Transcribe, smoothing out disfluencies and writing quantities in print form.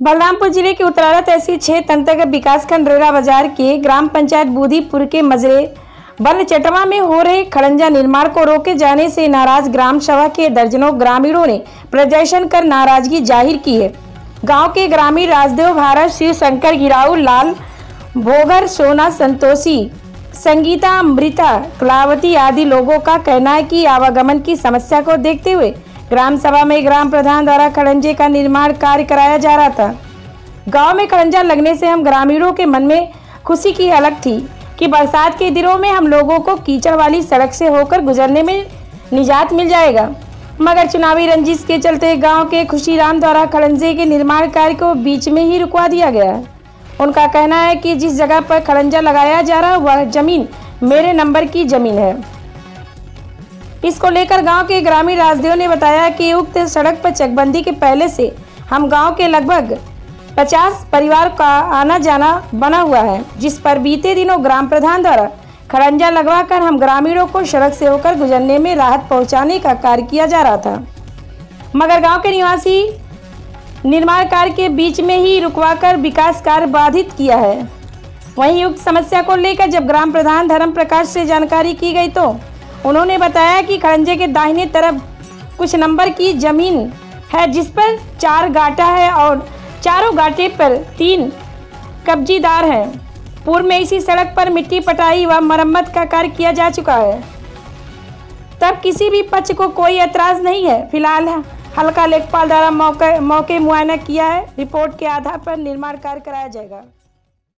बलरामपुर जिले के उत्तरारा तहसील क्षेत्र अंतर्गत विकासखंड रेरा बाजार के ग्राम पंचायत बूदीपुर के मजरे बल चटवा में हो रहे खड़ंजा निर्माण को रोके जाने से नाराज ग्राम सभा के दर्जनों ग्रामीणों ने प्रदर्शन कर नाराजगी जाहिर की है। गांव के ग्रामीण राजदेव भारत, शिव शंकर, गिराऊ लाल, भोगर, सोना, संतोषी, संगीता, अमृता, कलावती आदि लोगों का कहना है कि आवागमन की समस्या को देखते हुए ग्राम सभा में ग्राम प्रधान द्वारा खड़ंजे का निर्माण कार्य कराया जा रहा था। गांव में खड़ंजा लगने से हम ग्रामीणों के मन में खुशी की अलग थी कि बरसात के दिनों में हम लोगों को कीचड़ वाली सड़क से होकर गुजरने में निजात मिल जाएगा। मगर चुनावी रंजिश के चलते गांव के खुशीराम द्वारा खड़ंजे के निर्माण कार्य को बीच में ही रुकवा दिया गया। उनका कहना है कि जिस जगह पर खड़ंजा लगाया जा रहा है वह जमीन मेरे नंबर की जमीन है। इसको लेकर गांव के ग्रामीण राजदेव ने बताया कि उक्त सड़क पर चकबंदी के पहले से हम गांव के लगभग 50 परिवार का आना जाना बना हुआ है, जिस पर बीते दिनों ग्राम प्रधान द्वारा खड़ंजा लगवाकर हम ग्रामीणों को सड़क से होकर गुजरने में राहत पहुंचाने का कार्य किया जा रहा था। मगर गांव के निवासी निर्माण कार्य के बीच में ही रुकवाकर विकास कार्य बाधित किया है। वहीं उक्त समस्या को लेकर जब ग्राम प्रधान धर्म प्रकाश से जानकारी की गई तो उन्होंने बताया कि खड़ंजे के दाहिने तरफ कुछ नंबर की जमीन है, जिस पर 4 गाटा है और चारों गाटे पर 3 कब्जीदार हैं। पूर्व में इसी सड़क पर मिट्टी पटाई व मरम्मत का कार्य किया जा चुका है, तब किसी भी पक्ष को कोई ऐतराज नहीं है। फिलहाल हल्का लेखपाल द्वारा मौके मुआयना किया है। रिपोर्ट के आधार पर निर्माण कार्य कराया जाएगा।